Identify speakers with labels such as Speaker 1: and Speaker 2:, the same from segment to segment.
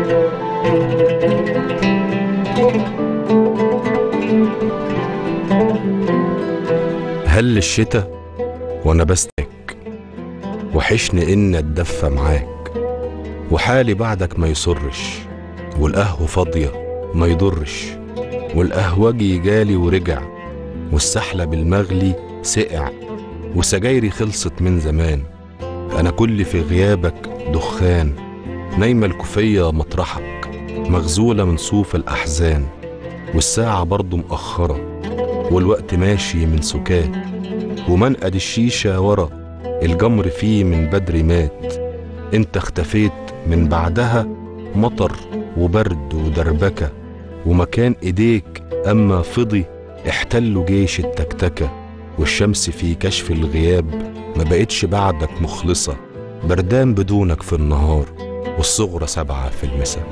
Speaker 1: هل الشتا وانا بستك وحشني ان اتدفى معاك، وحالي بعدك ما يسرش، والقهوة فاضية ما يضرش، والقهوجي جالي ورجع، والسحلة بالمغلي سقع، وسجايري خلصت من زمان. انا كل في غيابك دخان، نايمة الكوفية مطرحك مغزولة من صوف الأحزان، والساعة برضو مأخرة والوقت ماشي من سكات، ومنقد الشيشة ورا الجمر فيه من بدري مات. انت اختفيت من بعدها مطر وبرد ودربكة، ومكان ايديك اما فضي احتلوا جيش التكتكة، والشمس في كشف الغياب ما بقتش بعدك مخلصة، بردان بدونك في النهار والصغرى 7 في المساء.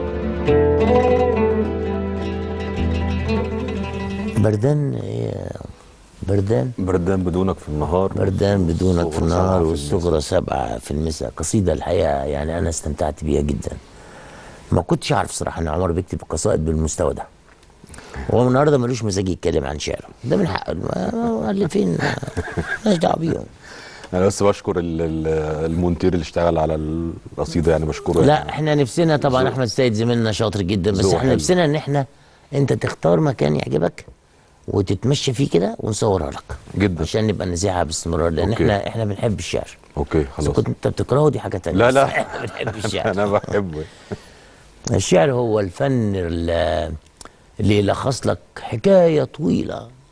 Speaker 2: بردان بدونك في النهار،
Speaker 3: بردان بدونك في النهار والصغرى 7 في المساء. قصيدة الحقيقة يعني أنا استمتعت بيها جدا. ما كنتش أعرف صراحة إن عمر بيكتب قصائد بالمستوى ده. هو النهارده ملوش مزاج يتكلم عن شعره، ده من حقه، مؤلفين مالناش دعوة بيهم.
Speaker 2: انا بس بشكر المونتير اللي اشتغل على القصيده، يعني بشكره.
Speaker 3: لا
Speaker 2: يعني
Speaker 3: احنا نفسنا طبعا احمد السيد زميلنا شاطر جدا، بس احنا نفسنا ان انت تختار مكان يعجبك وتتمشى فيه كده ونصورها لك
Speaker 2: جدا
Speaker 3: عشان نبقى نذيعها باستمرار، لان احنا بنحب الشعر.
Speaker 2: اوكي خلاص.
Speaker 3: كنت انت بتكرهه دي حاجه ثانيه.
Speaker 2: لا
Speaker 3: احنا بنحب الشعر.
Speaker 2: انا بحبه.
Speaker 3: الشعر هو الفن اللي يلخص لك حكايه طويله